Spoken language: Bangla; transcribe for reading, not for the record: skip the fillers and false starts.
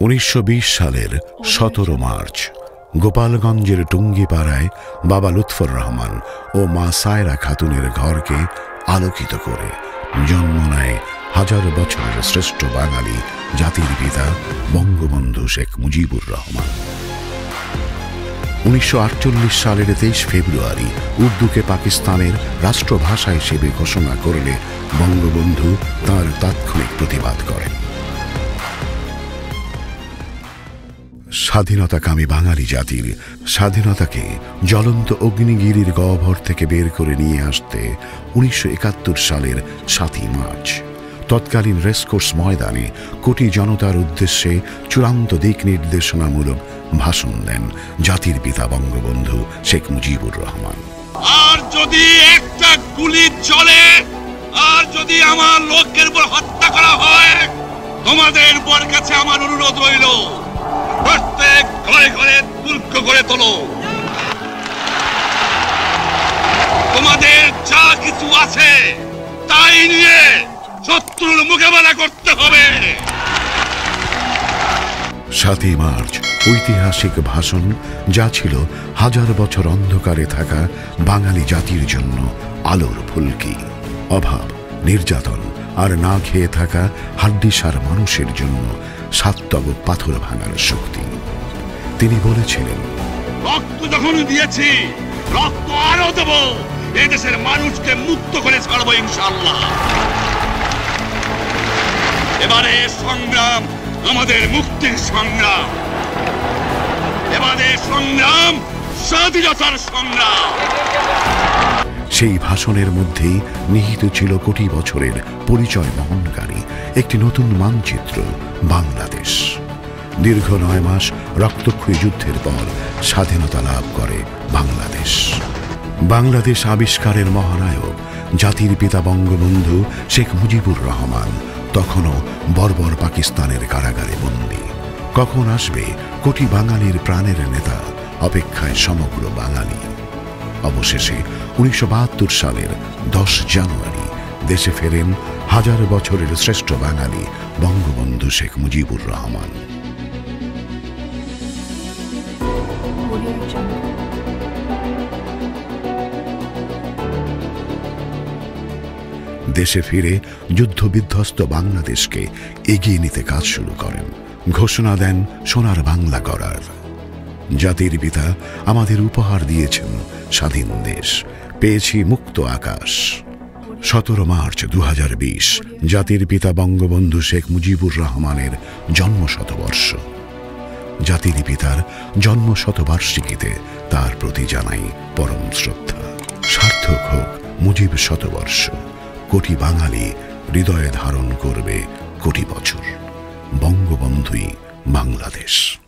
1920 সালের 17 মার্চ গোপালগঞ্জের টুঙ্গিপাড়ায় বাবা লুৎফর রহমান ও মা সায়রা খাতুনের ঘরকে আলোকিত করে জন্ম নেয় হাজার বছরের শ্রেষ্ঠ বাঙালি জাতির পিতা বঙ্গবন্ধু শেখ মুজিবুর রহমান। 1948 সালের 23 ফেব্রুয়ারি উর্দুকে পাকিস্তানের রাষ্ট্রভাষা হিসেবে ঘোষণা করলে বঙ্গবন্ধু তার তাৎক্ষণিক প্রতিবাদ করেন। স্বাধীনতাকামী বাঙালি জাতির স্বাধীনতাকে জ্বলন্ত অগ্নিগিরির গহ্বর থেকে বের করে নিয়ে আসতে 1971 সালের 7 মার্চ তৎকালীন রেসকোর্স ময়দানে কোটি জনতার উদ্দেশ্যে চূড়ান্ত দিক নির্দেশনামূলক ভাষণ দেন জাতির পিতা বঙ্গবন্ধু শেখ মুজিবুর রহমান। আর যদি একটা গুলি চলে, আর যদি আমার লোকের উপর হত্যা করা হয়, তোমাদের উপর কাছে আমার অনুরোধ রইল, প্রত্যেক ঘরে ঘরে দুর্গ গড়ে তোলো। তোমাদের যা কিছু আছে তাই নিয়ে শত্রুর মোকাবেলা করতে হবে। 7 মার্চ ঐতিহাসিক ভাষণ, যা ছিল হাজার বছর অন্ধকারে থাকা বাঙালি জাতির জন্য আলোর ফুলকি। অভাব, নির্যাতন আর না খেয়ে থাকা হাড্ডিসার মানুষের জন্য 7 তবক পাথর ভাঙার শক্তি। তিনি বলেছিলেন, রক্ত যখন দিয়েছি, রক্ত আরো দেব। এদেশের মানুষকে মুক্ত করে ছাড়বো ইনশাআল্লাহ। এবারে সংগ্রাম আমাদের মুক্তির সংগ্রাম, এবারে সংগ্রাম স্বাধীনতার সংগ্রাম। সেই ভাষণের মধ্যেই নিহিত ছিল কোটি বছরের পরিচয় বহনকারী একটি নতুন মানচিত্র, বাংলাদেশ। দীর্ঘ 9 মাস রক্তক্ষয়ী যুদ্ধের পর স্বাধীনতা লাভ করে বাংলাদেশ। বাংলাদেশ আবিষ্কারের মহানায়ক জাতির পিতা বঙ্গবন্ধু শেখ মুজিবুর রহমান তখনও বর্বর পাকিস্তানের কারাগারে বন্দী। কখন আসবে কোটি বাঙালির প্রাণের নেতা, অপেক্ষায় সমগ্র বাঙালি। অবশেষে 1972 সালের 10 জানুয়ারি দেশে ফেরেন হাজার বছরের শ্রেষ্ঠ বাঙালি বঙ্গবন্ধু শেখ মুজিবুর রহমান। দেশে ফিরে যুদ্ধবিধ্বস্ত বাংলাদেশকে এগিয়ে নিতে কাজ শুরু করেন। ঘোষণা দেন সোনার বাংলা করার। জাতির পিতা আমাদের উপহার দিয়েছেন স্বাধীন দেশ, পেয়েছি মুক্ত আকাশ। 17 মার্চ 2020 জাতির পিতা বঙ্গবন্ধু শেখ মুজিবুর রহমানের জন্মশতবর্ষ। জাতির পিতার জন্মশতবার্ষিকীতে তার প্রতি জানাই পরম শ্রদ্ধা। সার্থক হোক মুজিব শতবর্ষ, কোটি বাঙালি হৃদয়ে ধারণ করবে কোটি বছর। বঙ্গবন্ধুই বাংলাদেশ।